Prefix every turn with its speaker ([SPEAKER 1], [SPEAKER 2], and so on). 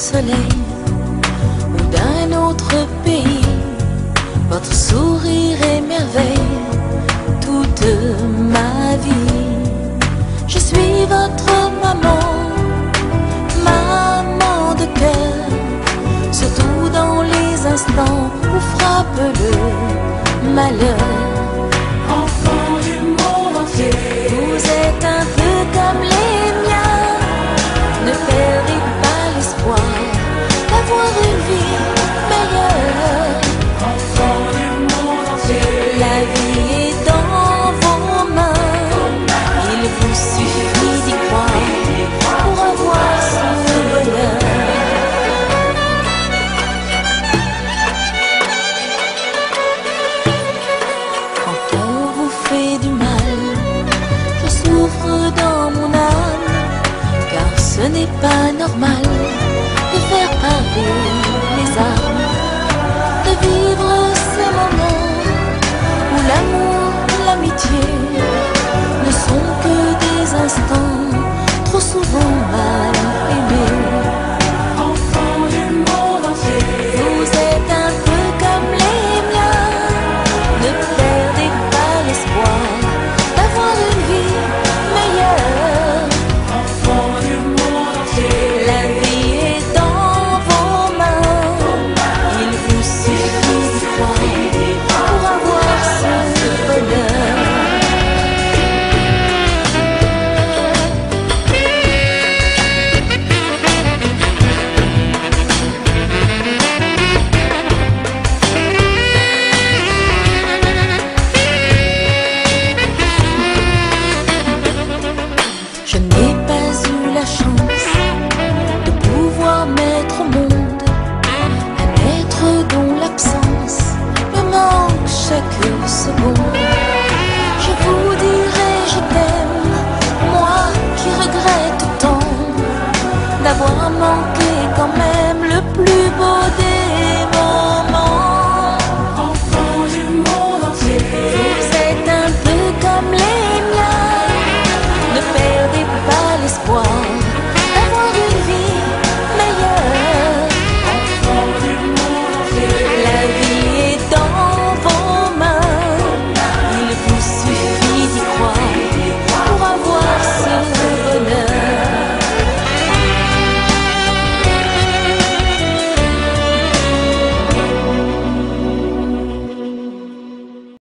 [SPEAKER 1] soleil ou d'un autre pays. Votre sourire émerveille toute ma vie. Je suis votre maman, maman de cœur, surtout dans les instants où frappe le malheur. Enfant du monde entier, vous êtes un peu comme les miens. Ne perdez pas l'espoir d'avoir une vie meilleure. Enfant du monde entier, la vie est dans vos mains. Il vous suffit d'y croire pour avoir ce bonheur. Quand on vous fait du mal, je souffre dans mon âme, car ce n'est pas normal de faire parler les armes, de vivre ces moments où l'amour, l'amitié ne sont que des instants trop souvent mal aimés. Enfants du monde entier, vous êtes un peu comme les miens. Ne perdez pas l'espoir d'avoir une vie meilleure. Enfants du monde entier, la vie est dans vos mains. Il vous suffit d'y croire pour avoir ce bonheur. Je n'ai pas eu la chance de pouvoir mettre au monde un être dont l'absence me manque chaque seconde. Je vous dirai je t'aime, moi qui regrette tant d'avoir manqué quand même le plus beau des